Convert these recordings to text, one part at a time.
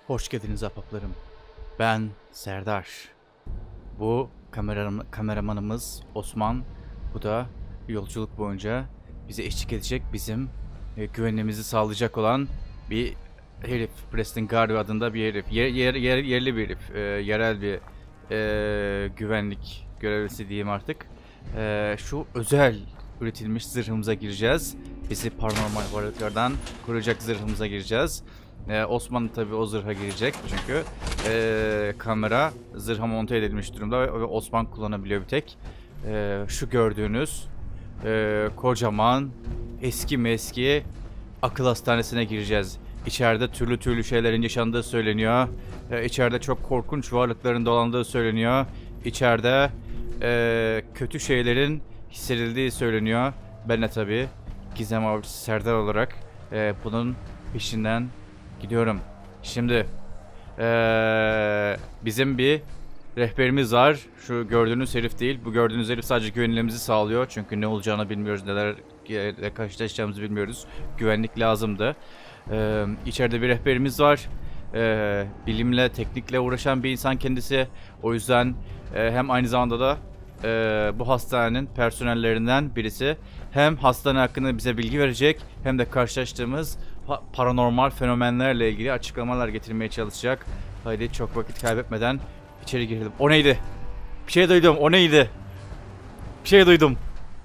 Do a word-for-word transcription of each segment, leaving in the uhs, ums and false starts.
Hoş geldiniz ahbaplarım. Ben Serdar. Bu kameram kameramanımız Osman. Bu da yolculuk boyunca bize eşlik edecek, bizim e, güvenliğimizi sağlayacak olan bir herif. Preston Garvey adında bir herif. Yer, yer, yer, yerli bir herif. E, yerel bir e, güvenlik görevlisi diyeyim artık. E, şu özel üretilmiş zırhımıza gireceğiz. Bizi paranormal varlıklardan koruyacak zırhımıza gireceğiz. Ee, Osman tabi o zırha girecek çünkü ee, kamera zırha monte edilmiş durumda ve Osman kullanabiliyor bir tek. Ee, şu gördüğünüz ee, kocaman eski meski akıl hastanesine gireceğiz. İçeride türlü türlü şeylerin yaşandığı söyleniyor. Ee, içeride çok korkunç varlıkların dolandığı söyleniyor. İçeride ee, kötü şeylerin hissedildiği söyleniyor. Ben de tabi Gizem Avcısı Serdar olarak ee, bunun peşinden gidiyorum. Şimdi ee, bizim bir rehberimiz var. Şu gördüğünüz herif değil. Bu gördüğünüz herif sadece güvenliğimizi sağlıyor. Çünkü ne olacağını bilmiyoruz. Nelerle karşılaşacağımızı bilmiyoruz. Güvenlik lazımdı. Ee, içeride bir rehberimiz var. Ee, bilimle, teknikle uğraşan bir insan kendisi. O yüzden e, hem aynı zamanda da e, bu hastanenin personellerinden birisi. Hem hastane hakkında bize bilgi verecek, hem de karşılaştığımız paranormal fenomenlerle ilgili açıklamalar getirmeye çalışacak. Haydi çok vakit kaybetmeden içeri girelim. O neydi? Bir şey duydum. O neydi? Bir şey duydum.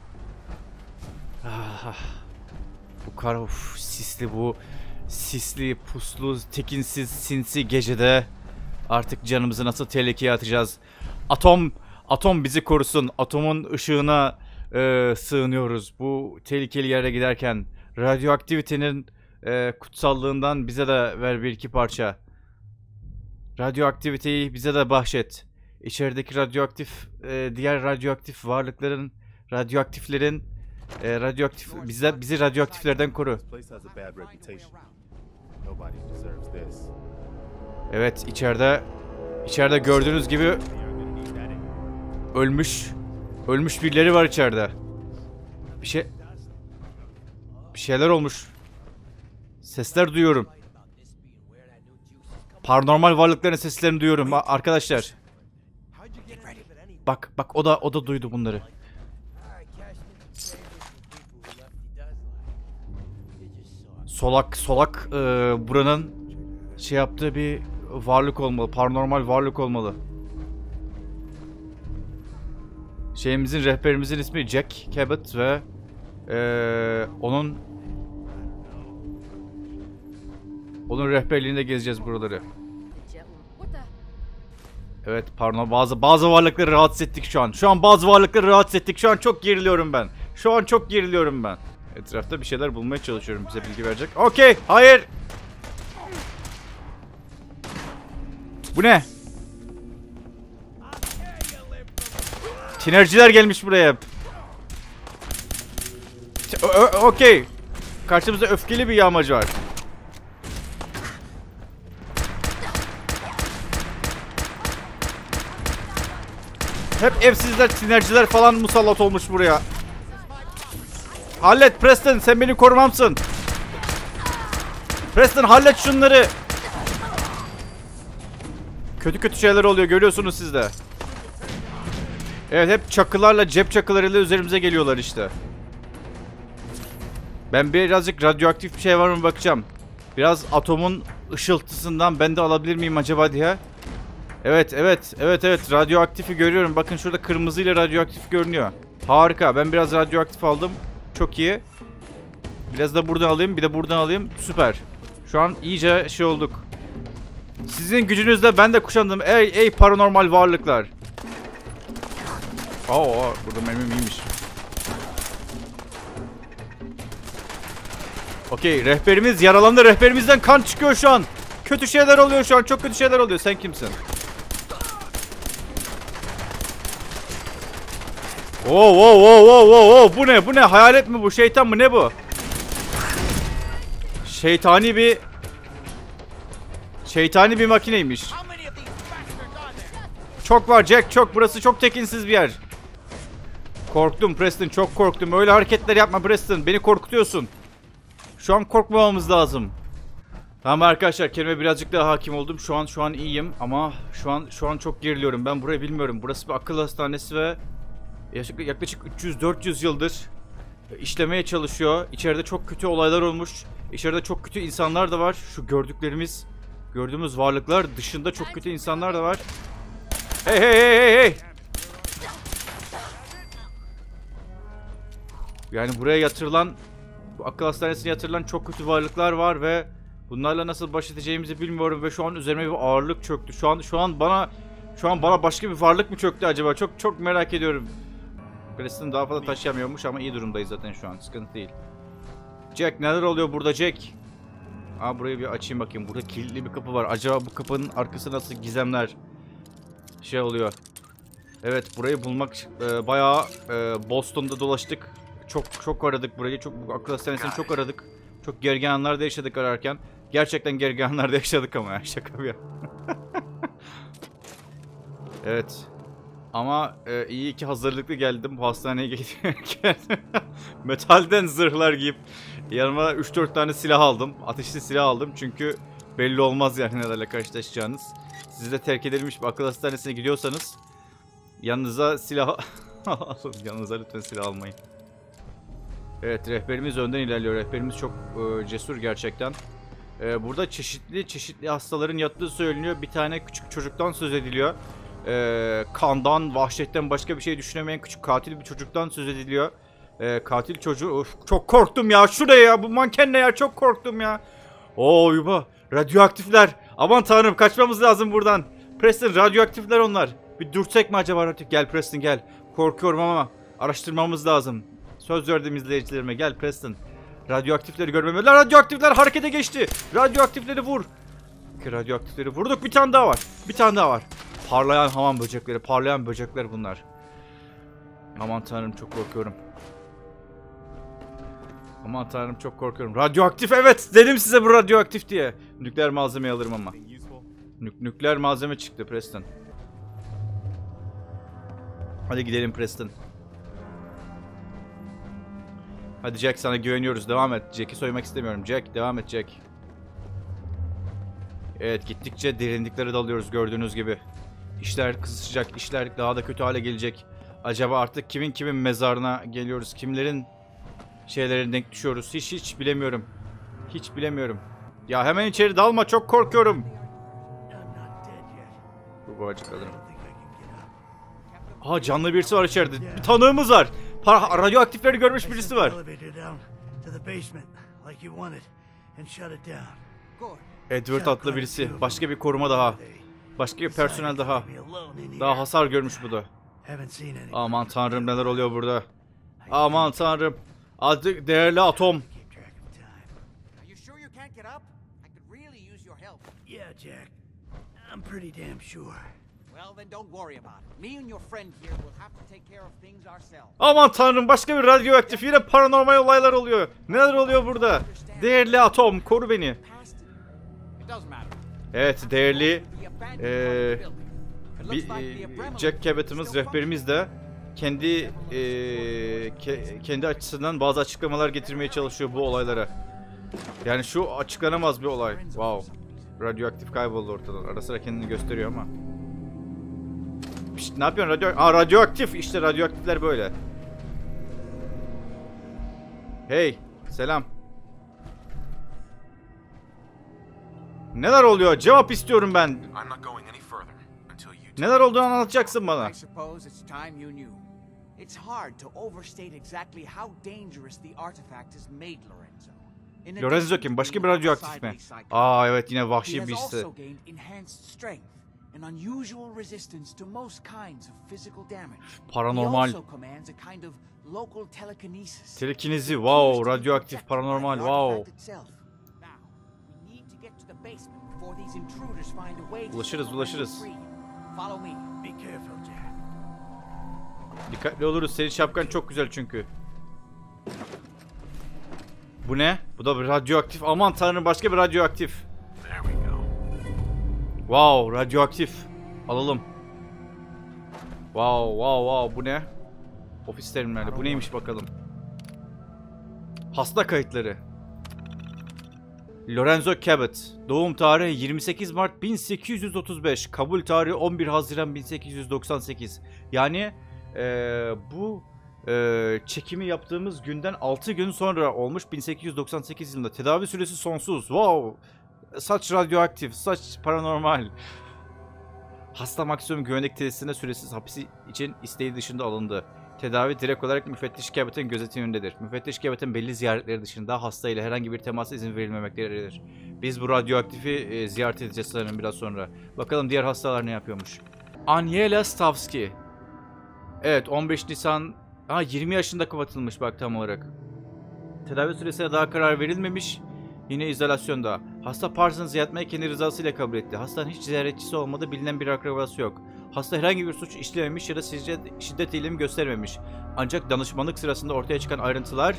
Ah, bu kar, of, sisli bu sisli, puslu, tekinsiz, sinsi gecede artık canımızı nasıl tehlikeye atacağız? Atom, atom bizi korusun. Atomun ışığına e, sığınıyoruz. Bu tehlikeli yere giderken radyoaktivitenin Ee, kutsallığından bize de ver bir iki parça. Radyoaktiviteyi bize de bahşet. İçerideki radyoaktif e, diğer radyoaktif varlıkların, radyoaktiflerin e, radyoaktif bize bizi radyoaktiflerden koru. Evet, içeride içeride gördüğünüz gibi ölmüş ölmüş birileri var içeride. Bir şey bir şeyler olmuş. Sesler duyuyorum. Paranormal varlıkların seslerini duyuyorum arkadaşlar. Bak bak o da o da duydu bunları. Solak solak e, buranın şey yaptığı bir varlık olmalı. Paranormal varlık olmalı. Şeyimizin, rehberimizin ismi Jack Cabot ve e, onun Onun rehberliğinde gezeceğiz buraları. Evet, pardon, bazı bazı varlıkları rahatsız ettik şu an. Şu an bazı varlıkları rahatsız ettik. Şu an çok geriliyorum ben. Şu an çok geriliyorum ben. Etrafta bir şeyler bulmaya çalışıyorum, bize bilgi verecek. Okey, hayır. Bu ne? Tinerciler gelmiş buraya. Okey. Karşımızda öfkeli bir yağmacı var. Hep evsizler, sinerjiler falan musallat olmuş buraya. Hallet Preston, sen benim korumamsın. Preston hallet şunları. Kötü kötü şeyler oluyor, görüyorsunuz siz de. Evet, hep çakılarla, cep çakılarıyla üzerimize geliyorlar işte. Ben birazcık radyoaktif bir şey var mı bakacağım. Biraz atomun ışıltısından ben de alabilir miyim acaba diye. Evet, evet, evet, evet. Radyoaktifi görüyorum. Bakın şurada kırmızıyla radyoaktif görünüyor. Harika. Ben biraz radyoaktif aldım. Çok iyi. Biraz da buradan alayım. Bir de buradan alayım. Süper. Şu an iyice şey olduk. Sizin gücünüzle ben de kuşandım. Ey, ey paranormal varlıklar. Oo, burada mermim iyiymiş. Okey, rehberimiz yaralandı. Rehberimizden kan çıkıyor şu an. Kötü şeyler oluyor şu an. Çok kötü şeyler oluyor. Sen kimsin? Oo, oo, oo, oo, oo, oo. Bu ne? Bu ne? Hayalet mi bu? Şeytan mı? Ne bu? Şeytani bir Şeytani bir makineymiş. Çok var Jack, çok. Burası çok tekinsiz bir yer. Korktum Preston, çok korktum. Öyle hareketler yapma Preston. Beni korkutuyorsun. Şu an korkmamamız lazım. Tamam arkadaşlar, kelime birazcık daha hakim oldum. Şu an şu an iyiyim ama şu an şu an çok geriliyorum. Ben burayı bilmiyorum. Burası bir akıl hastanesi ve yaklaşık üç yüz dört yüz yıldır işlemeye çalışıyor. İçeride çok kötü olaylar olmuş. İçeride çok kötü insanlar da var. Şu gördüklerimiz, gördüğümüz varlıklar dışında çok kötü insanlar da var. Hey hey hey hey hey. Yani buraya yatırılan, bu akıl hastanesine yatırılan çok kötü varlıklar var ve bunlarla nasıl baş edeceğimizi bilmiyorum ve şu an üzerime bir ağırlık çöktü. Şu an şu an bana şu an bana başka bir varlık mı çöktü acaba? Çok çok merak ediyorum. Preston daha fazla taşıyamıyormuş ama iyi durumdayız zaten şu an. Sıkıntı değil. Jack, neler oluyor burada Jack? Aa, burayı bir açayım bakayım. Burada kilitli bir kapı var. Acaba bu kapının arkası nasıl gizemler şey oluyor? Evet, burayı bulmak e, bayağı e, Boston'da dolaştık. Çok çok aradık burayı. Çok akıl hastanesini çok aradık. Çok gergin anlarda yaşadık ararken. Gerçekten gergin anlarda yaşadık ama ya, şaka bir. Evet. Ama e, iyi ki hazırlıklı geldim bu hastaneye giderken. Metalden zırhlar giyip yanıma üç dört tane silah aldım. Ateşli silah aldım çünkü belli olmaz yani nelerle karşılaşacağınız. Sizi de terk edilmiş bir akıl hastanesine gidiyorsanız yanınıza silah alın. Yanınıza lütfen silah almayın. Evet, rehberimiz önden ilerliyor. Rehberimiz çok e, cesur gerçekten. E, burada çeşitli çeşitli hastaların yattığı söyleniyor. Bir tane küçük çocuktan söz ediliyor. E, kandan, vahşetten başka bir şey düşünemeyen küçük katil bir çocuktan söz ediliyor. E, katil çocuğu... Of, çok korktum ya. Şuraya ya. Bu manken ne ya? Çok korktum ya. Oo yuba. Radyoaktifler. Aman tanrım, kaçmamız lazım buradan. Preston, radyoaktifler onlar. Bir dürtsek mi acaba? Gel Preston gel. Korkuyorum ama araştırmamız lazım. Söz verdim izleyicilerime. Gel Preston. Radyoaktifleri görmemeliler. Radyoaktifler harekete geçti. Radyoaktifleri vur. Ki radyoaktifleri vurduk. Bir tane daha var. Bir tane daha var. Parlayan hamam böcekleri. Parlayan böcekler bunlar. Aman tanrım, çok korkuyorum. Aman tanrım, çok korkuyorum. Radyoaktif, evet. Dedim size bu radyoaktif diye. Nükleer malzeme alırım ama. Nük nükleer malzeme çıktı Preston. Hadi gidelim Preston. Hadi Jack, sana güveniyoruz. Devam et. Jack'i soymak istemiyorum. Jack, devam et Jack. Evet, gittikçe derinliklere dalıyoruz gördüğünüz gibi. İşler kızışacak. İşler daha da kötü hale gelecek. Acaba artık kimin kimin mezarına geliyoruz? Kimlerin şeylerine denk düşüyoruz? Hiç hiç bilemiyorum. Hiç bilemiyorum. Ya hemen içeri dalma. Çok korkuyorum. Bu bağcık alırım. Aa, canlı birisi var içeride. Bir tanığımız var. Para, radyoaktifleri görmüş birisi var. Edward adlı birisi. Başka bir koruma daha. Başka bir personel daha. Daha hasar görmüş bu da. Aman tanrım, neler oluyor burada. Aman tanrım. Adı değerli atom. Aman tanrım, başka bir radyoaktif, yine paranormal olaylar oluyor. Neler oluyor burada? Değerli atom, koru beni. Evet, değerli ee, bir, e, Jack Cabot'ımız, rehberimiz de kendi e, ke, kendi açısından bazı açıklamalar getirmeye çalışıyor bu olaylara. Yani şu açıklanamaz bir olay. Wow. Radyoaktif kayboldu ortadan. Ara sıra kendini gösteriyor ama. Pişt, ne yapıyorsun? Radyo Aa, radyoaktif. İşte radyoaktifler böyle. Hey, selam. Neler oluyor? Cevap istiyorum ben. Neler olduğunu anlatacaksın bana. Lorenzo kim? Başka bir radyoaktif mi? Aa evet, yine vahşi birisi. Paranormal. Telekinezi, wow, radyoaktif, paranormal, wow. Ulaşırız, ulaşırız. Dikkatli oluruz. Senin şapkan çok güzel çünkü. Bu ne? Bu da bir radyoaktif. Aman tanrım, başka bir radyoaktif. Wow, radyoaktif. Alalım. Wow, wow, wow. Bu ne? Ofis terimleri. Bu neymiş bakalım. Hasta kayıtları. Lorenzo Cabot. Doğum tarihi yirmi sekiz Mart bin sekiz yüz otuz beş. Kabul tarihi on bir Haziran bin sekiz yüz doksan sekiz. Yani ee, bu ee, çekimi yaptığımız günden altı gün sonra olmuş, bin sekiz yüz doksan sekiz yılında. Tedavi süresi sonsuz. Wow. Saç radyoaktif, saç paranormal. Hasta maksimum güvenlik tesisine süresiz hapsi için isteği dışında alındı. Tedavi direkt olarak müfettiş Cabot'ın gözetimindedir. Müfettiş Cabot'ın belli ziyaretleri dışında hasta ile herhangi bir temasa izin verilmemektedir. Biz bu radyoaktifi e, ziyaret edeceğiz sanırım biraz sonra. Bakalım diğer hastalar ne yapıyormuş. Aniela Stavski. Evet, on beş Nisan... Ha, yirmi yaşında kapatılmış bak tam olarak. Tedavi süresine daha karar verilmemiş. Yine izolasyonda. Hasta Parsons'ı yatmayı kendi rızasıyla kabul etti. Hastanın hiç ziyaretçisi olmadı, bilinen bir akrabası yok. Hasta herhangi bir suç işlememiş ya da şiddet, şiddet eğilimi göstermemiş. Ancak danışmanlık sırasında ortaya çıkan ayrıntılar...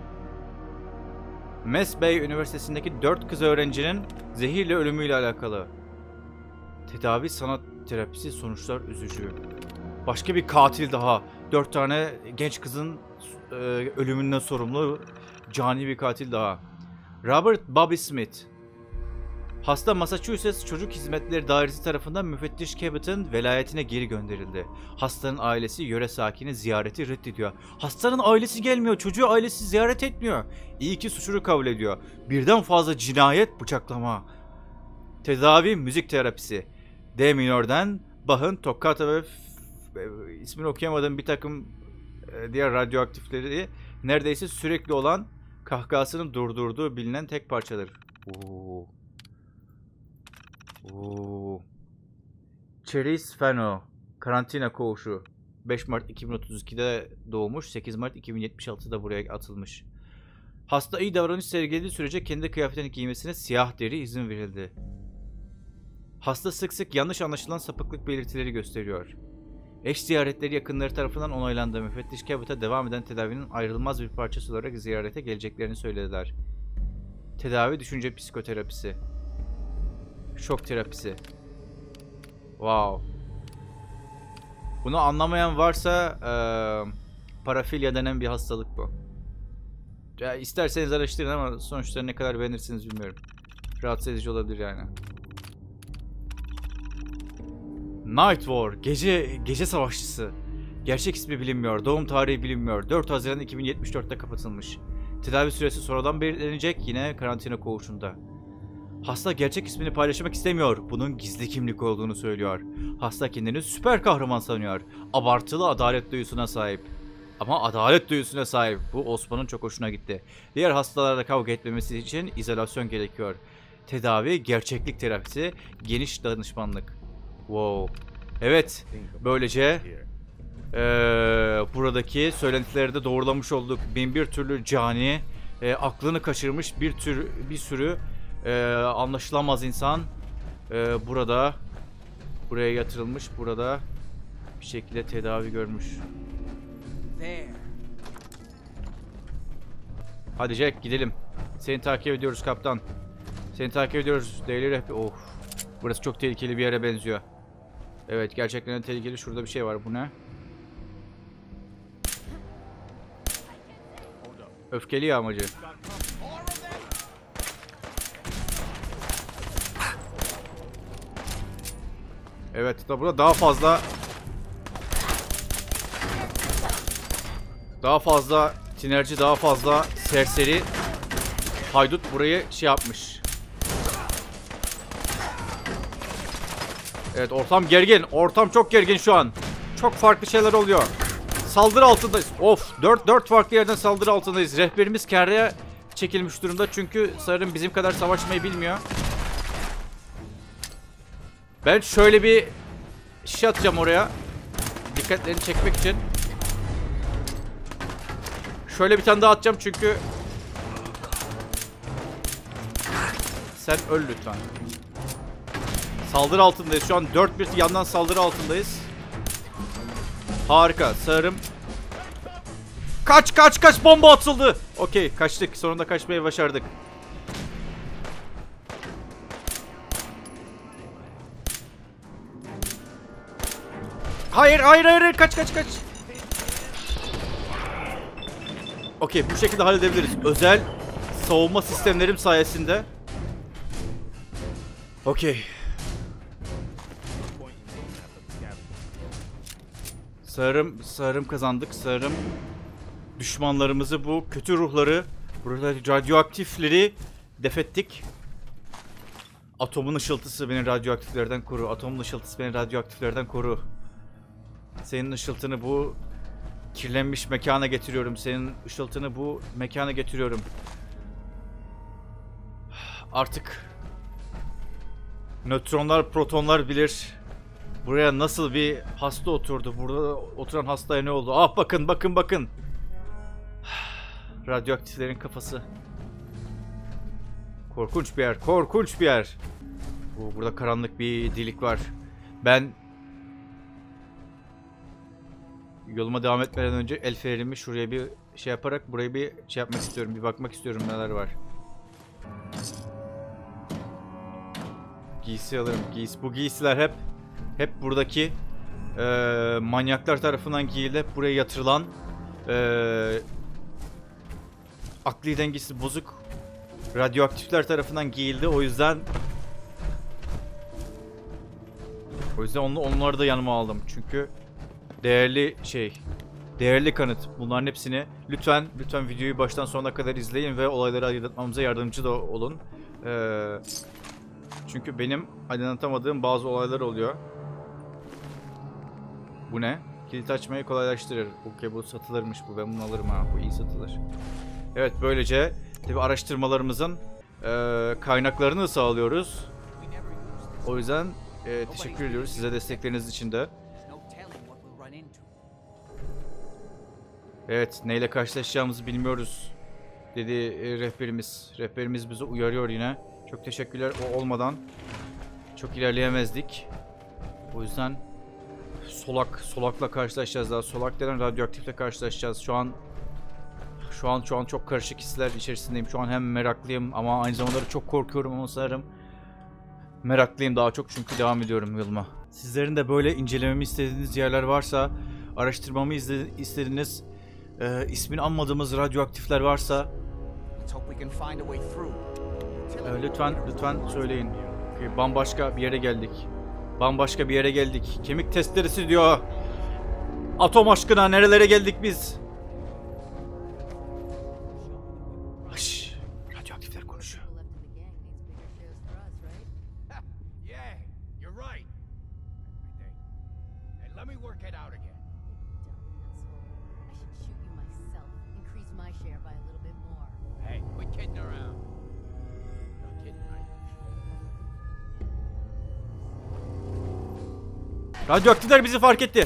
Mass Bay Üniversitesi'ndeki dört kız öğrencinin zehirle ölümüyle alakalı. Tedavi sanat terapisi sonuçlar üzücü. Başka bir katil daha. Dört tane genç kızın e, ölümünden sorumlu cani bir katil daha. Robert Bobby Smith. Hasta Massachusetts Çocuk Hizmetleri Dairesi tarafından müfettiş Cabot'ın velayetine geri gönderildi. Hastanın ailesi yöre sakini ziyareti reddediyor. Hastanın ailesi gelmiyor, çocuğu ailesi ziyaret etmiyor. İyi ki suçunu kabul ediyor. Birden fazla cinayet, bıçaklama. Tedavi müzik terapisi. D minörden Bach'ın toccata ve ismini okuyamadığım bir takım diğer radyoaktifleri neredeyse sürekli olan kahkahasının durdurduğu bilinen tek parçadır. Oo. Oo. Cherise Fano. Karantina koğuşu. beş Mart iki bin otuz ikide doğmuş. sekiz Mart iki bin yetmiş altıda buraya atılmış. Hasta iyi davranış sergilediği sürece kendi kıyafetini giymesine siyah deri izin verildi. Hasta sık sık yanlış anlaşılan sapıklık belirtileri gösteriyor. Eş ziyaretleri yakınları tarafından onaylandı. Müfettiş Cabot'a devam eden tedavinin ayrılmaz bir parçası olarak ziyarete geleceklerini söylediler. Tedavi düşünce psikoterapisi. Şok terapisi. Wow. Bunu anlamayan varsa ee, parafilya denen bir hastalık bu. Ya, isterseniz araştırın ama sonuçları ne kadar beğenirsiniz bilmiyorum. Rahatsız edici olabilir yani. Night War, gece gece savaşçısı. Gerçek ismi bilinmiyor, doğum tarihi bilinmiyor. dört Haziran iki bin yetmiş dörtte kapatılmış. Tedavi süresi sonradan belirlenecek, yine karantina koğuşunda. Hasta gerçek ismini paylaşmak istemiyor. Bunun gizli kimlik olduğunu söylüyor. Hasta kendini süper kahraman sanıyor. Abartılı adalet duyusuna sahip. Ama adalet duyusuna sahip. Bu Osman'ın çok hoşuna gitti. Diğer hastalarla kavga etmemesi için izolasyon gerekiyor. Tedavi, gerçeklik terapisi, geniş danışmanlık. Wow. Evet, böylece ee, buradaki söylentileri de doğrulamış olduk. Bin bir türlü cani, e, aklını kaçırmış bir tür bir sürü e, anlaşılamaz insan e, burada buraya yatırılmış, burada bir şekilde tedavi görmüş. Hadi Jack, gidelim. Seni takip ediyoruz kaptan. Seni takip ediyoruz. Daily rehber. Of. Burası çok tehlikeli bir yere benziyor. Evet, gerçekten tehlikeli. Şurada bir şey var. Bu ne? Öfkeli yağmacı. Evet, da burada daha fazla daha fazla tinerci, daha fazla serseri haydut burayı şey yapmış. Evet, ortam gergin. Ortam çok gergin şu an. Çok farklı şeyler oluyor. Saldırı altındayız. Of, dört dört farklı yerden saldırı altındayız. Rehberimiz kerreye çekilmiş durumda çünkü sanırım bizim kadar savaşmayı bilmiyor. Ben şöyle bir şey atacağım oraya. Dikkatlerini çekmek için. Şöyle bir tane daha atacağım çünkü sen öl lütfen. Saldırı altındayız. Şu an dört bir yandan saldırı altındayız. Harika. Sanırım kaç kaç kaç, bomba atıldı. Okey, kaçtık. Sonunda kaçmayı başardık. Hayır hayır hayır, kaç kaç kaç. Okey, bu şekilde halledebiliriz. Özel savunma sistemlerim sayesinde Okey. Sanırım, sanırım kazandık. Sanırım düşmanlarımızı, bu kötü ruhları, burada radyoaktifleri defettik. Atomun ışıltısı beni radyoaktiflerden koru. Atomun ışıltısı beni radyoaktiflerden koru. Senin ışıltını bu kirlenmiş mekana getiriyorum. Senin ışıltını bu mekana getiriyorum. Artık nötronlar, protonlar bilir. Buraya nasıl bir hasta oturdu? Burada oturan hastaya ne oldu? Ah bakın, bakın, bakın. Radyoaktiflerin kafası. Korkunç bir yer, korkunç bir yer. Oo, burada karanlık bir delik var. Ben yoluma devam etmeden önce el fenerimi şuraya bir şey yaparak burayı bir şey yapmak istiyorum. Bir bakmak istiyorum neler var. Giysi alırım. Giysi. Bu giysiler hep hep buradaki e, manyaklar tarafından giyilip buraya yatırılan e, akli dengesi bozuk radyoaktifler tarafından giyildi. O yüzden o yüzden onu, onları da yanıma aldım. Çünkü değerli şey, değerli kanıt. Bunların hepsini lütfen lütfen videoyu baştan sonuna kadar izleyin ve olayları aydınlatmamıza yardımcı da olun. Ee, çünkü benim aydınlatamadığım bazı olaylar oluyor. Bu ne? Kilit açmayı kolaylaştırır. Okey, bu satılırmış bu. Ben bunu alırım ha. Bu iyi satılır. Evet, böylece tabii araştırmalarımızın e, kaynaklarını sağlıyoruz. O yüzden e, teşekkür ediyoruz size destekleriniz için de. Evet, neyle karşılaşacağımızı bilmiyoruz dedi e, rehberimiz. Rehberimiz bizi uyarıyor yine. Çok teşekkürler. O olmadan çok ilerleyemezdik. O yüzden solak solakla karşılaşacağız daha. Solak denen radyoaktifle karşılaşacağız. Şu an şu an şu an çok karışık hisler içerisindeyim. Şu an hem meraklıyım ama aynı zamanda çok korkuyorum, ama sanırım meraklıyım daha çok çünkü devam ediyorum yoluma. Sizlerin de böyle incelememi istediğiniz yerler varsa, araştırmamı istediğiniz e, ismini anmadığımız radyoaktifler varsa e, lütfen lütfen söyleyin. Okay, bambaşka bir yere geldik. Bambaşka bir yere geldik. Kemik testlerisi diyor. Atom aşkına nerelere geldik biz? Şşş, radyoaktifler konuşuyor. Radyoaktifler bizi fark etti.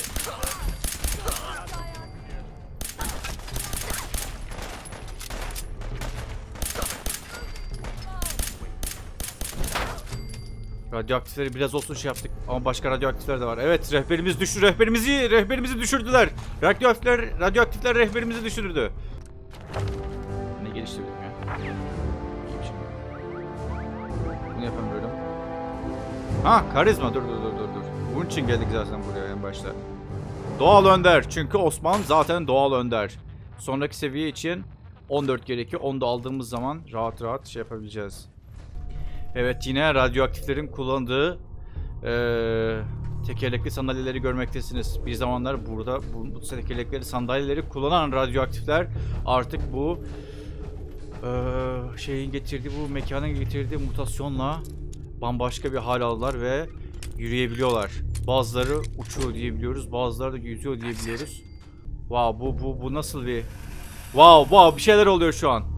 Radyoaktifleri biraz olsun şey yaptık ama başka radyoaktifler de var. Evet, rehberimiz düştü. Rehberimizi rehberimizi düşürdüler. Radyoaktifler radyoaktifler rehberimizi düşürdü. Ne geliştirdim ya? İyiymiş. Bunu yapamıyorum. Ha, karizma. Dur dur dur dur dur. Bunun için geldik zaten buraya en başta. Doğal önder. Çünkü Osman zaten doğal önder. Sonraki seviye için on dört gerekiyor. onu da aldığımız zaman rahat rahat şey yapabileceğiz. Evet, yine radyoaktiflerin kullandığı ee, tekerlekli sandalyeleri görmektesiniz. Bir zamanlar burada bu, bu tekerlekli sandalyeleri kullanan radyoaktifler artık bu ee, şeyin getirdiği, bu mekanın getirdiği mutasyonla bambaşka bir hal aldılar ve yürüyebiliyorlar. Bazıları uçuyor diyebiliyoruz, bazıları da yüzüyor diyebiliyoruz. Wow, bu bu bu nasıl bir wow wow bir şeyler oluyor şu an.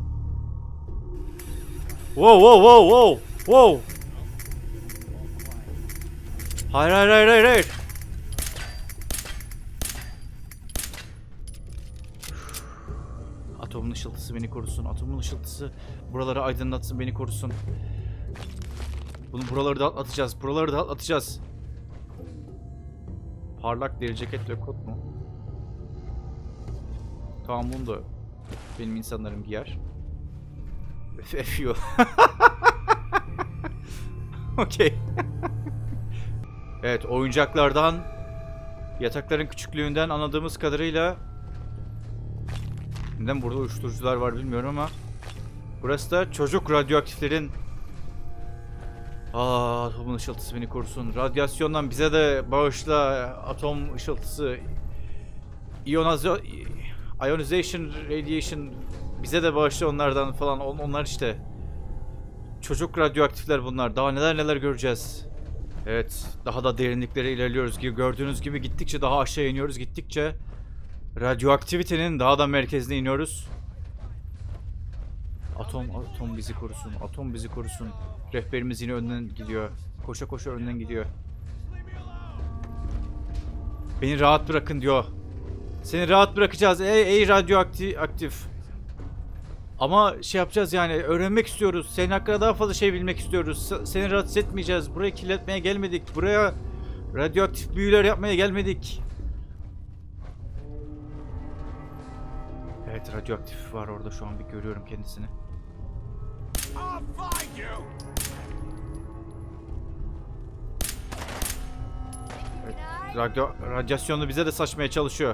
Wow wow wow wow wow. Hayır hayır hayır hayır hayır. Atomun ışıltısı beni korusun. Atomun ışıltısı buraları aydınlatsın, beni korusun. Bunu buraları da atacağız. Buraları da atacağız. Parlak deri ceket ve kot mu? Tamam, bunu da benim insanlarım giyer. F U. Okey. Evet, oyuncaklardan, yatakların küçüklüğünden anladığımız kadarıyla neden burada uyuşturucular var bilmiyorum ama burası da çocuk radyoaktiflerin Aa, atomun ışıltısı beni korusun. Radyasyondan bize de bağışla atom ışıltısı. Ionization, ionization radiation bize de bağışla onlardan falan. On, onlar işte. Çocuk radyoaktifler bunlar. Daha neler neler göreceğiz. Evet, daha da derinliklere ilerliyoruz. Gördüğünüz gibi gittikçe daha aşağı iniyoruz. Gittikçe radyoaktivitenin daha da merkezine iniyoruz. Atom, atom bizi korusun. Atom bizi korusun. Rehberimiz yine önden gidiyor. Koşa koşa önden gidiyor. Beni rahat bırakın diyor. Seni rahat bırakacağız. Ey, ey radyoaktif. Aktif. Ama şey yapacağız yani. Öğrenmek istiyoruz. Senin hakkında daha fazla şey bilmek istiyoruz. Seni rahatsız etmeyeceğiz. Burayı kirletmeye gelmedik. Buraya radyoaktif büyüler yapmaya gelmedik. Evet, radyoaktif var orada, şu an bir görüyorum kendisini. Evet, radyo, radyasyonu bize de saçmaya çalışıyor.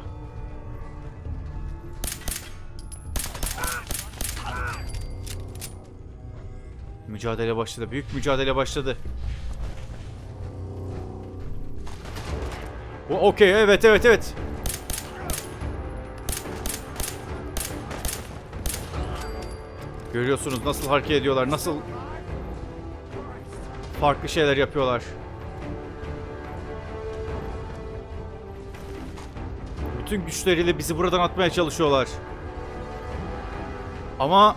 Mücadele başladı. Büyük mücadele başladı. O okey, evet evet evet. Görüyorsunuz nasıl hareket ediyorlar, nasıl farklı şeyler yapıyorlar. Bütün güçleriyle bizi buradan atmaya çalışıyorlar. Ama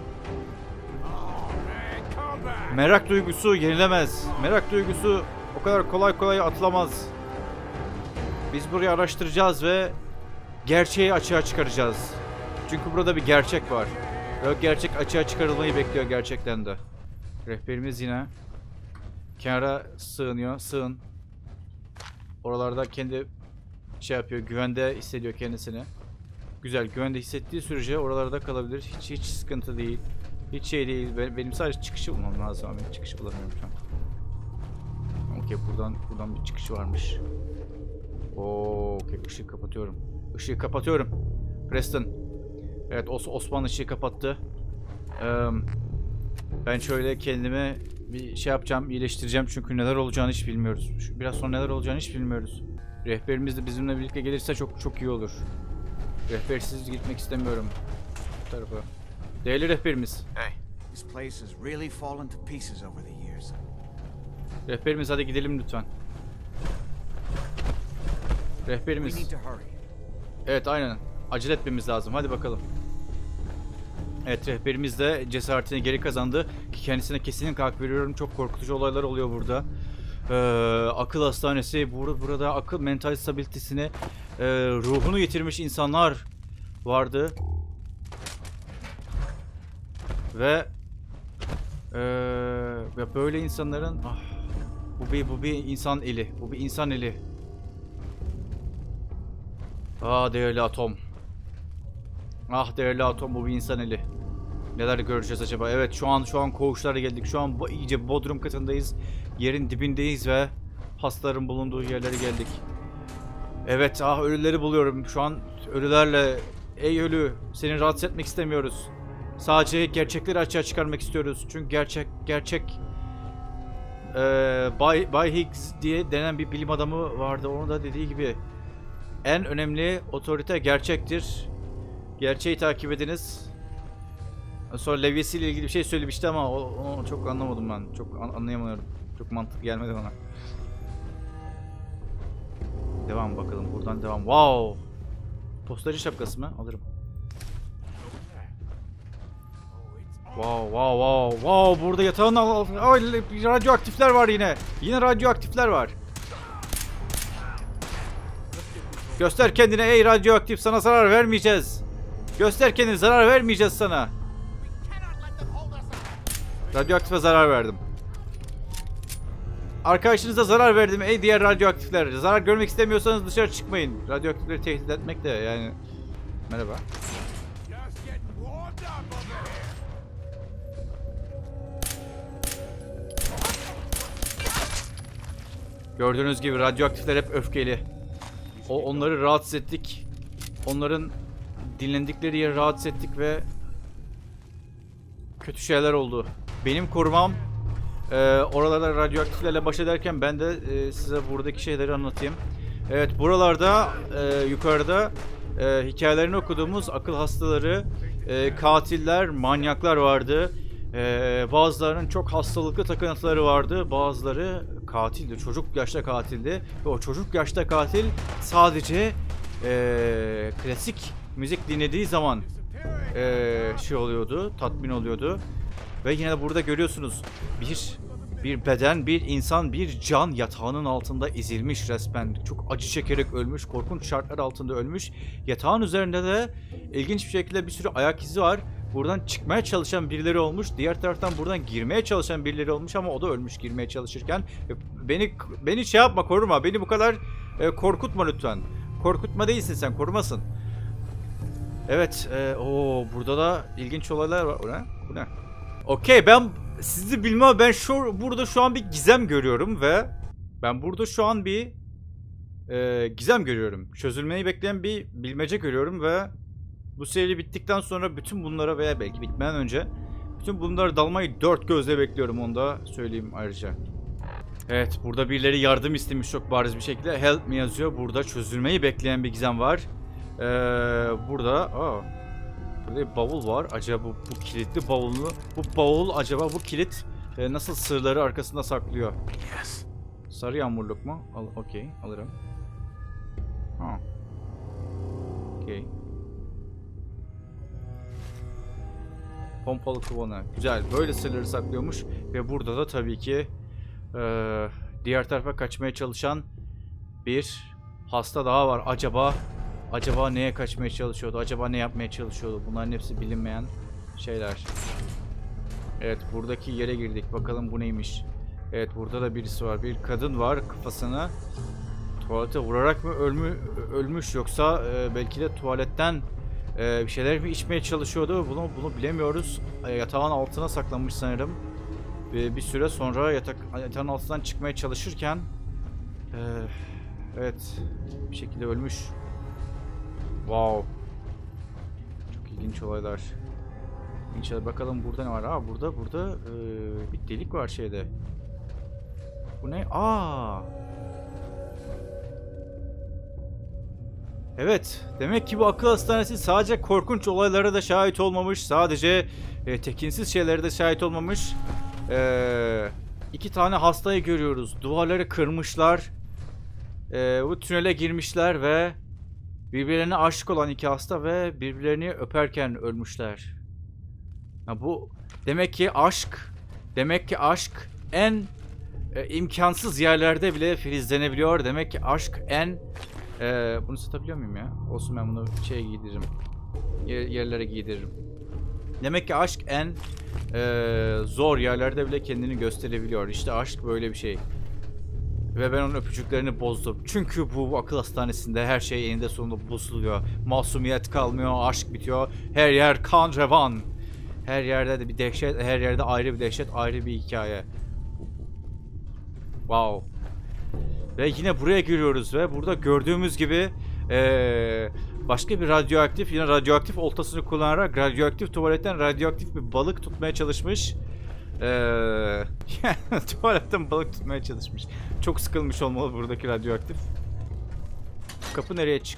merak duygusu yenilemez. Merak duygusu o kadar kolay kolay atılamaz. Biz burayı araştıracağız ve gerçeği açığa çıkaracağız. Çünkü burada bir gerçek var. Ve gerçek açığa çıkarılmayı bekliyor gerçekten de. Rehberimiz yine kenara sığınıyor. Sığın. Oralarda kendi şey yapıyor. Güvende hissediyor kendisini. Güzel. Güvende hissettiği sürece oralarda kalabilir. Hiç hiç sıkıntı değil. Hiç şey değil. Benim sadece çıkışı bulmam lazım. Ben çıkışı bulamıyorum şu an. Okey, buradan buradan bir çıkış varmış. Oo, okey, ışığı kapatıyorum. Işığı kapatıyorum. Preston. Evet, Os Osman ışığı kapattı. Ee, ben şöyle kendime bir şey yapacağım, iyileştireceğim çünkü neler olacağını hiç bilmiyoruz. Şu, biraz sonra neler olacağını hiç bilmiyoruz. Rehberimiz de bizimle birlikte gelirse çok çok iyi olur. Rehbersiz gitmek istemiyorum bu tarafa. Değerli rehberimiz. Hey, this place has really fallen to pieces over the years. Rehberimiz, hadi gidelim lütfen. Rehberimiz. We need to hurry. Evet, aynen. Acele etmemiz lazım. Hadi bakalım. Evet, rehberimiz de cesaretini geri kazandı. Kendisine kesinlikle hak veriyorum. Çok korkutucu olaylar oluyor burada. Ee, akıl hastanesi. Burada, burada akıl mental stabilitesini, e, ruhunu yitirmiş insanlar vardı. Ve e, böyle insanların ah, bu bir bu bir insan eli. Bu bir insan eli. Ah değerli atom. Ah değerli atom, bu bir insan eli. Neler göreceğiz acaba? Evet, şu an şu an koğuşlara geldik. Şu an iyice bodrum katındayız. Yerin dibindeyiz ve hastaların bulunduğu yerlere geldik. Evet, ah ölüleri buluyorum. Şu an ölülerle, ey ölü, seni rahatsız etmek istemiyoruz. Sadece gerçekleri açığa çıkarmak istiyoruz. Çünkü gerçek gerçek ee, Bay, Bay Higgs diye denen bir bilim adamı vardı. Onun da dediği gibi en önemli otorite gerçektir. Gerçeği takip ediniz. Sonra levyesiyle ilgili bir şey söylemişti ama onu çok anlamadım ben. Çok an anlayamıyorum. Çok mantıklı gelmedi bana. Devam bakalım. Buradan devam. Wow. Postacı şapkası mı? Alırım. Wow wow wow wow. Burada yatağın altında radyoaktifler var yine. Yine radyoaktifler var. Göster kendine ey radyoaktif, sana zarar vermeyeceğiz. Göster kendini, zarar vermeyeceğiz sana. Radyoaktife zarar verdim. Arkadaşınıza zarar verdim ey diğer radyoaktifler. Zarar görmek istemiyorsanız dışarı çıkmayın. Radyoaktifleri tehdit etmek de yani. Merhaba. Gördüğünüz gibi radyoaktifler hep öfkeli. O onları rahatsız ettik. Onların dinlendikleri yeri rahatsız ettik ve kötü şeyler oldu. Benim korumam Ee, oralarda radyoaktiflerle baş ederken ben de e, size buradaki şeyleri anlatayım. Evet, buralarda e, yukarıda e, hikayelerini okuduğumuz akıl hastaları, e, katiller, manyaklar vardı. E, bazılarının çok hastalıklı takıntıları vardı. Bazıları katildi, çocuk yaşta katildi. Ve o çocuk yaşta katil sadece e, klasik müzik dinlediği zaman e, şey oluyordu, tatmin oluyordu. Ve yine de burada görüyorsunuz bir bir beden, bir insan, bir can yatağının altında ezilmiş resmen. Çok acı çekerek ölmüş, korkunç şartlar altında ölmüş. Yatağın üzerinde de ilginç bir şekilde bir sürü ayak izi var. Buradan çıkmaya çalışan birileri olmuş. Diğer taraftan buradan girmeye çalışan birileri olmuş ama o da ölmüş girmeye çalışırken. Beni beni şey yapma, koruma. Beni bu kadar e, korkutma lütfen. Korkutma değilsin sen, korumasın. Evet, e, o burada da ilginç olaylar var. O ne? Bu ne? Okey, ben sizi bilmem, ben şu burada şu an bir gizem görüyorum ve ben burada şu an bir e, gizem görüyorum. Çözülmeyi bekleyen bir bilmece görüyorum ve bu seri bittikten sonra bütün bunlara veya belki bitmeden önce bütün bunlara dalmayı dört gözle bekliyorum, onu da söyleyeyim ayrıca. Evet, burada birileri yardım istemiş çok bariz bir şekilde. Help me yazıyor. Burada çözülmeyi bekleyen bir gizem var. Ee, burada aa, burada bir bavul var. Acaba bu, bu kilitli bavulunu, bu bavul acaba bu kilit e, nasıl sırları arkasında saklıyor? Yes. Sarı yağmurluk mu? Al, okey, alırım. Ha. Okey. Pompalı kovanı. Güzel. Böyle sırları saklıyormuş. Ve burada da tabii ki e, diğer tarafa kaçmaya çalışan bir hasta daha var. Acaba acaba neye kaçmaya çalışıyordu? Acaba ne yapmaya çalışıyordu? Bunların hepsi bilinmeyen şeyler. Evet, buradaki yere girdik. Bakalım bu neymiş? Evet, burada da birisi var. Bir kadın var, kafasını tuvalete vurarak mı ölmü, ölmüş yoksa e, belki de tuvaletten e, bir şeyler mi içmeye çalışıyordu? Bunu bunu bilemiyoruz. E, yatağın altına saklanmış sanırım. Ve bir süre sonra yatak yatağın altından çıkmaya çalışırken e, evet, bir şekilde ölmüş. Wow. Çok ilginç olaylar. İnşallah bakalım burada ne var? Aa, burada burada e, bir delik var şeyde. Bu ne? Aa. Evet. Demek ki bu akıl hastanesi sadece korkunç olaylara da şahit olmamış. Sadece e, tekinsiz şeylere de şahit olmamış. E, iki tane hastayı görüyoruz. Duvarları kırmışlar. E, bu tünele girmişler ve birbirlerine aşık olan iki hasta ve birbirlerini öperken ölmüşler. Ya bu demek ki aşk, demek ki aşk en e, imkansız yerlerde bile filizlenebiliyor. Demek ki aşk en e, bunu satabiliyor muyum ya? Olsun, ben bunu şeye giydiririm. Yer, yerlere giydiririm. Demek ki aşk en e, zor yerlerde bile kendini gösterebiliyor. İşte aşk böyle bir şey. Ve ben onun öpücüklerini bozdum. Çünkü bu akıl hastanesinde her şey eninde sonunda bozuluyor. Masumiyet kalmıyor, aşk bitiyor. Her yer kan revan. Her yerde de bir dehşet, her yerde ayrı bir dehşet, ayrı bir hikaye. Wow. Ve yine buraya giriyoruz ve burada gördüğümüz gibi ee, başka bir radyoaktif, yine radyoaktif oltasını kullanarak radyoaktif tuvaletten radyoaktif bir balık tutmaya çalışmış. Eee tuvaletten balık tutmaya çalışmış. Çok sıkılmış olmalı buradaki radyoaktif. Kapı nereye çık?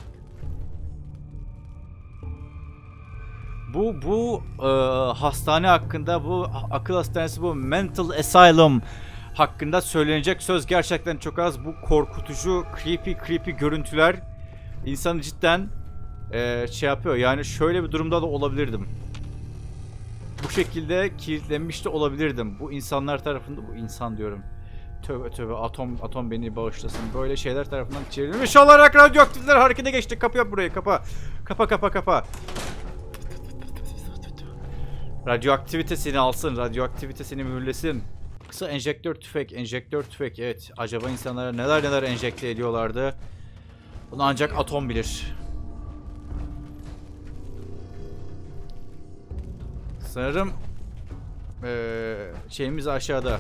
Bu bu e, hastane hakkında, bu akıl hastanesi, bu mental asylum hakkında söylenecek söz gerçekten çok az. Bu korkutucu, creepy creepy görüntüler insanı cidden e, şey yapıyor. Yani şöyle bir durumda da olabilirdim. Bu şekilde kilitlenmiş de olabilirdim. Bu insanlar tarafında, bu insan diyorum. Tövbe tövbe, atom atom beni bağışlasın. Böyle şeyler tarafından çevrilmiş olarak radyoaktifler harekete geçti. Kapı yap burayı, kapa. Kapa kapa kapa. Radyoaktivite seni alsın. Radyoaktivite seni mühürlesin. Kısa enjektör tüfek, enjektör tüfek. Evet, acaba insanlara neler neler enjekte ediyorlardı. Bunu ancak atom bilir. Sanırım ee, şeyimiz aşağıda.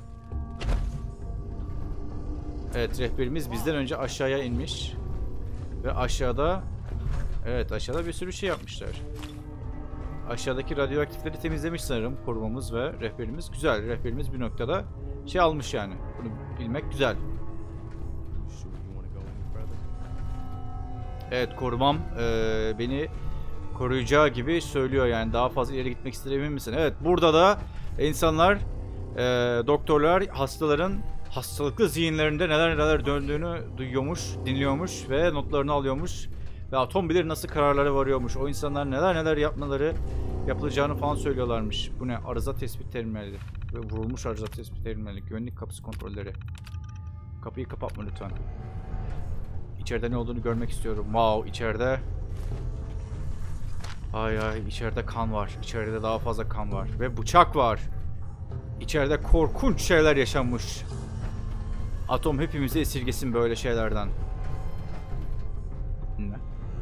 Evet, rehberimiz bizden önce aşağıya inmiş. Ve aşağıda, evet, aşağıda bir sürü şey yapmışlar. Aşağıdaki radyoaktifleri temizlemiş sanırım korumamız ve rehberimiz. Güzel. Rehberimiz bir noktada şey almış yani. Bunu bilmek güzel. Evet, korumam e, beni koruyacağı gibi söylüyor yani. Daha fazla ileri gitmek istediğine emin misin? Evet, burada da insanlar, e, doktorlar hastaların hastalıklı zihinlerinde neler neler döndüğünü duyuyormuş, dinliyormuş ve notlarını alıyormuş. Ve atom bilir nasıl kararlara varıyormuş. O insanlar neler neler yapmaları yapılacağını falan söylüyorlarmış. Bu ne? Arıza tespit terminali. Ve vurulmuş arıza tespit terminali. Güvenlik kapısı kontrolleri. Kapıyı kapatma lütfen. İçeride ne olduğunu görmek istiyorum. Wow, içeride. Ay ay, içeride kan var. İçeride daha fazla kan var. Ve bıçak var. İçeride korkunç şeyler yaşanmış. Atom hepimizi esirgesin böyle şeylerden. Ne?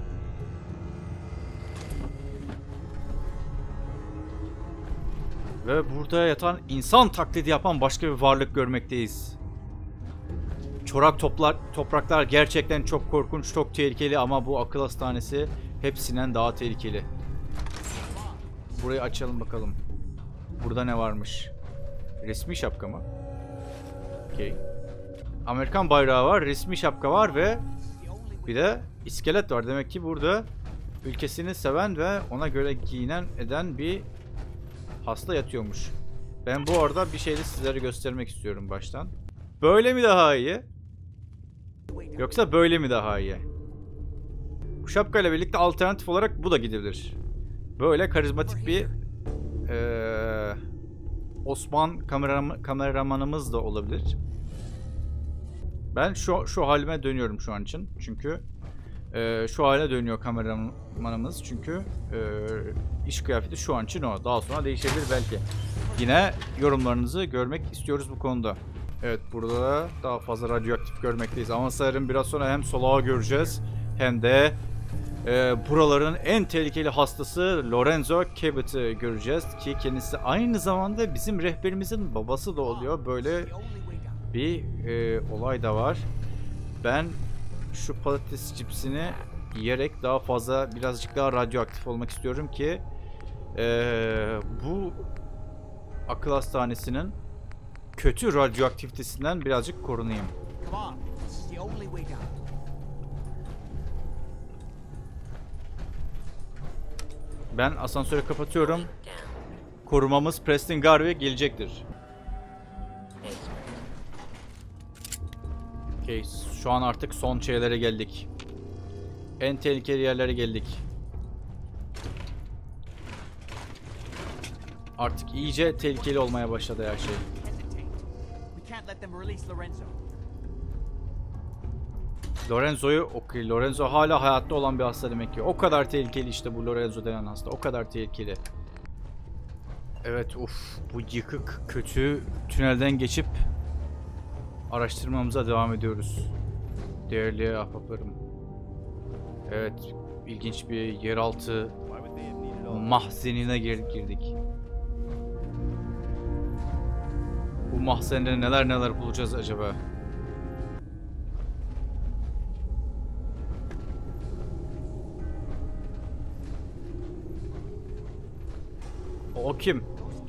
Ve burada yatan insan taklidi yapan başka bir varlık görmekteyiz. Çorak toplar, topraklar gerçekten çok korkunç, çok tehlikeli ama bu akıl hastanesi hepsinden daha tehlikeli. Burayı açalım bakalım. Burada ne varmış? Resmi şapka mı? Okay. Amerikan bayrağı var, resmi şapka var ve bir de iskelet var. Demek ki burada ülkesini seven ve ona göre giyinen eden bir hasta yatıyormuş. Ben bu arada bir şeyi sizlere göstermek istiyorum baştan. Böyle mi daha iyi? Yoksa böyle mi daha iyi? Bu şapkayla birlikte alternatif olarak bu da gidebilir. Böyle karizmatik bir ee, Osman kameram kameramanımız da olabilir. Ben şu şu halime dönüyorum şu an için. Çünkü e, şu hale dönüyor kameramanımız. Çünkü e, iş kıyafeti şu an için o. Daha sonra değişebilir belki. Yine yorumlarınızı görmek istiyoruz bu konuda. Evet, burada da daha fazla radyoaktif görmekteyiz. Ama sanırım biraz sonra hem solağı göreceğiz hem de e, buraların en tehlikeli hastası Lorenzo Cabot'ı göreceğiz. Ki kendisi aynı zamanda bizim rehberimizin babası da oluyor. Böyle bir e, olay da var. Ben şu patates cipsini yiyerek daha fazla, birazcık daha radyoaktif olmak istiyorum ki e, bu akıl hastanesinin kötü radyoaktivitesinden birazcık korunayım. Ben asansörü kapatıyorum. Korumamız Preston Garvey gelecektir. Okay, şu an artık son şeylere geldik. En tehlikeli yerlere geldik. Artık iyice tehlikeli olmaya başladı her şey. Lorenzo'yu okey. Lorenzo hala hayatta olan bir hasta demek ki. O kadar tehlikeli işte bu Lorenzo denen hasta. O kadar tehlikeli. Evet, uf, bu yıkık kötü tünelden geçip araştırmamıza devam ediyoruz. Değerli ahbaplarım. Evet, ilginç bir yeraltı mahzenine girdik. Bu mahzende neler neler bulacağız acaba? O kim?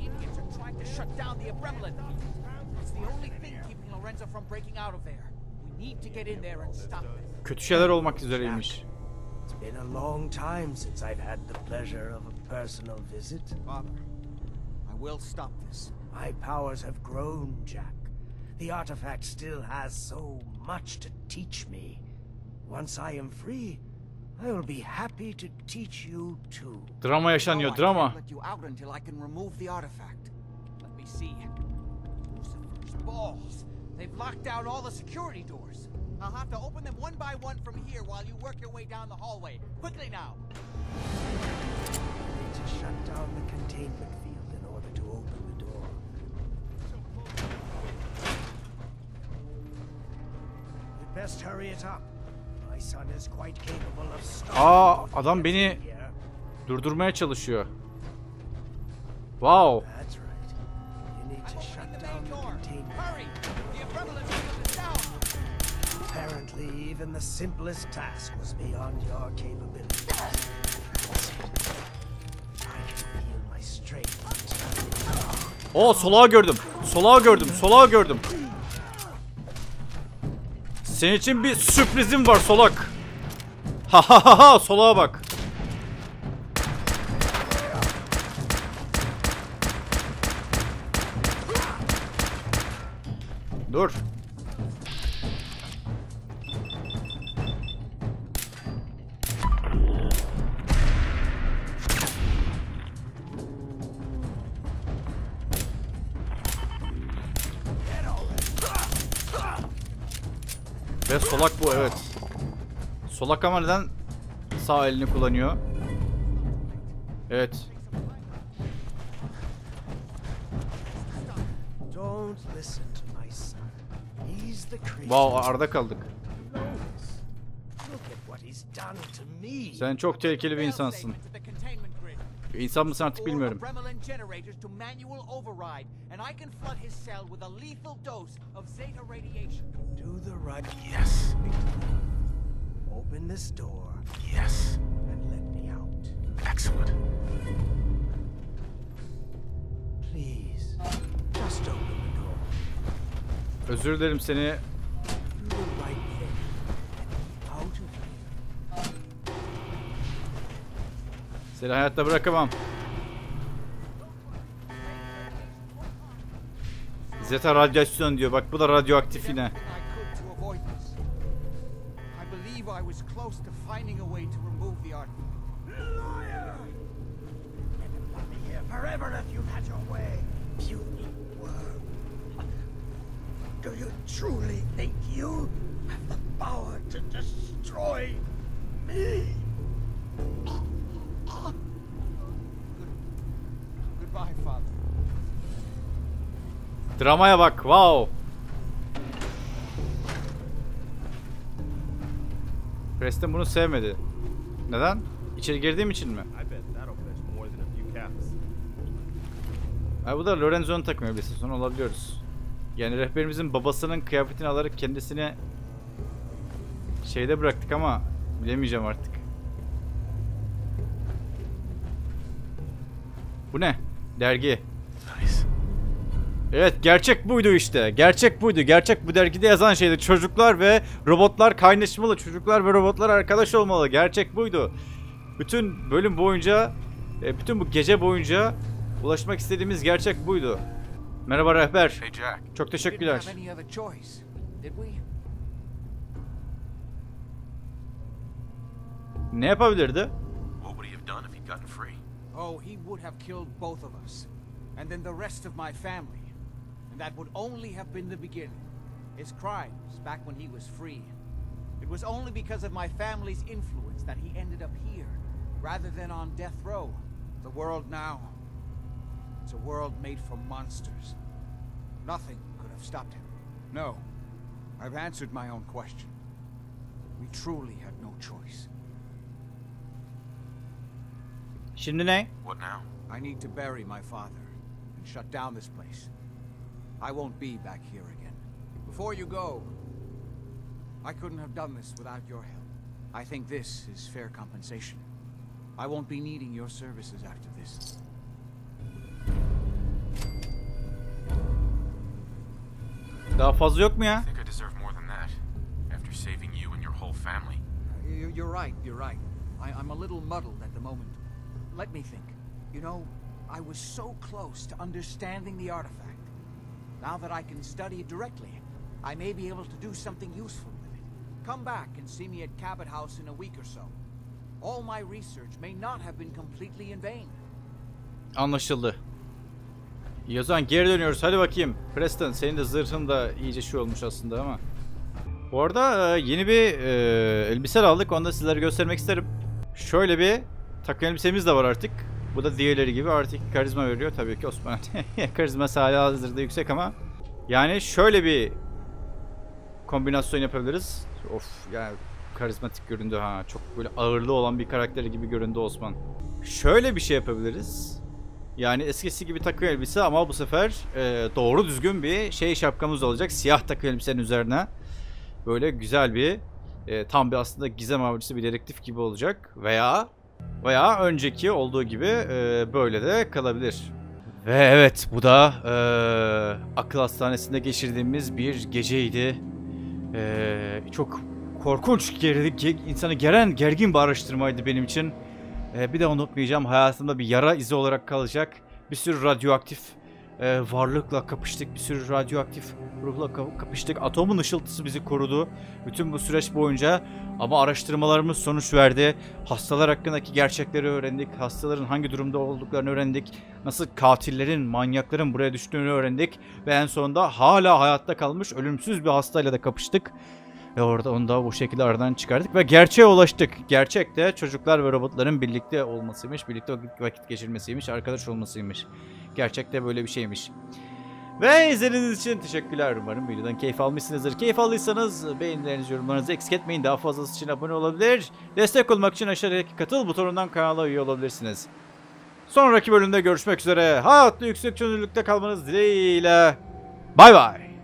Kötü şeyler olmak üzereymiş. It's been a long time since I've had the pleasure of a personal visit. Father, I will stop this. My powers have grown, Jack. The artifact still has so much to teach me. Once I am free, I will be happy to teach you too. Drama yaşanıyor, No, I drama. can't let you out until I can remove the artifact. Let me see. Lucifer's balls. They've locked down all the security doors. I'll have to open them one by one from here while you work your way down the hallway. Quickly now. I need to shut down the containment field in order to open the door. You'd best hurry it up. My son is quite capable of stopping. Aa, adam beni durdurmaya çalışıyor. Wow. That's right. You need to shut down the containment. Hurry! The umbrella field is down. Apparently, even the simplest task was beyond your capabilities. I can Oo, solağı gördüm. Solağı gördüm. Solağı gördüm. Senin için bir sürprizim var solak. Ha ha ha ha, solağa bak. Dur. Ve solak bu, evet. Solak ama neden sağ elini kullanıyor? Evet. Don't listen to my son. He's the creature. Wow, arada kaldık. Look at what he's done to me. Sen çok tehlikeli bir insansın. İnsan mısın artık bilmiyorum. Do the right. Yes. Open this door. Yes. And let me out. Excellent. Please, just open the door. Özür dilerim seni. Do the right thing. Out of here. Seni hayatta bırakamam. Zeta radyasyon diyor. Bak bu da radyoaktif yine. Forever if you had your way, puny worm. Do you truly think you have the power to destroy me? Goodbye, Father. Dramaya bak. Wow. Preston bunu sevmedi. Neden? İçeri girdiğim için mi? Ha, bu da Lorenzo'nun takım elbisesi. Sonra olabiliyoruz. Yani rehberimizin babasının kıyafetini alarak kendisini şeyde bıraktık ama bilemeyeceğim artık. Bu ne? Dergi. Evet, gerçek buydu işte. Gerçek buydu. Gerçek bu dergide yazan şeydi. Çocuklar ve robotlar kaynaşmalı. Çocuklar ve robotlar arkadaş olmalı. Gerçek buydu. Bütün bölüm boyunca, bütün bu gece boyunca ulaşmak istediğimiz gerçek buydu. Merhaba rehber. Hey Jack. Çok teşekkürler. Ne yapabilirdi? What would he have done if he'd gotten free? Oh, he would have killed both of us. And then the rest of my family. And that would only have been the beginning. His crimes back when he was free. It was only because of my family's influence that he ended up here, rather than on death row. The world now, it's a world made for monsters. Nothing could have stopped him. No, I've answered my own question. We truly had no choice. Şimdi ne? What now? I need to bury my father and shut down this place. I won't be back here again. Before you go, I couldn't have done this without your help. I think this is fair compensation. I won't be needing your services after this. Daha fazla yok mu ya? I think I deserve more than that. After saving you and your whole family. You- You're right, you're right. I, I'm a little muddled at the moment. Let me think. You know, I was so close to understanding the artifact. Now that I can study it directly, I may be able to do something useful with it. Come back and see me at Cabot House in a week or so. All my research may not have been completely in vain. Anlaşıldı. İyi, o zaman geri dönüyoruz. Hadi bakayım. Preston, senin de zırhın da iyice şey olmuş aslında ama. Bu arada yeni bir e, elbise aldık. Onu da sizlere göstermek isterim. Şöyle bir takım elbisemiz de var artık. Bu da diğerleri gibi artık karizma veriyor. Tabii ki Osman. Karizması hala hazırda yüksek ama. Yani şöyle bir kombinasyon yapabiliriz. Of, yani karizmatik göründü ha. Çok böyle ağırlığı olan bir karakteri gibi göründü Osman. Şöyle bir şey yapabiliriz. Yani eskisi gibi takım elbise ama bu sefer e, doğru düzgün bir şey şapkamız olacak. Siyah takım elbisenin üzerine. Böyle güzel bir e, tam bir aslında gizem avcısı bir dedektif gibi olacak. Veya veya önceki olduğu gibi e, böyle de kalabilir. Ve evet, bu da eee, akıl hastanesinde geçirdiğimiz bir geceydi. Eee, çok korkunç, geri, insanı geren, gergin bir araştırmaydı benim için. Eee, bir de unutmayacağım, hayatımda bir yara izi olarak kalacak. Bir sürü radyoaktif eee, varlıkla kapıştık, bir sürü radyoaktif ruhla kapıştık. Atomun ışıltısı bizi korudu bütün bu süreç boyunca. Ama araştırmalarımız sonuç verdi. Hastalar hakkındaki gerçekleri öğrendik. Hastaların hangi durumda olduklarını öğrendik. Nasıl katillerin, manyakların buraya düştüğünü öğrendik. Ve en sonunda hala hayatta kalmış ölümsüz bir hastayla da kapıştık. Ve orada onu da bu şekilde aradan çıkardık ve gerçeğe ulaştık. Gerçek de çocuklar ve robotların birlikte olmasıymış, birlikte vakit geçirmesiymiş, arkadaş olmasıymış. Gerçek de böyle bir şeymiş. Ve izlediğiniz için teşekkürler. Umarım videodan keyif almışsınızdır. Keyif aldıysanız beğenilerinizi, yorumlarınızı eksik etmeyin. Daha fazlası için abone olabilir. Destek olmak için aşağıdaki katıl butonundan kanala üye olabilirsiniz. Sonraki bölümde görüşmek üzere. Hayatta yüksek çözünürlükte kalmanız dileğiyle. Bay bay.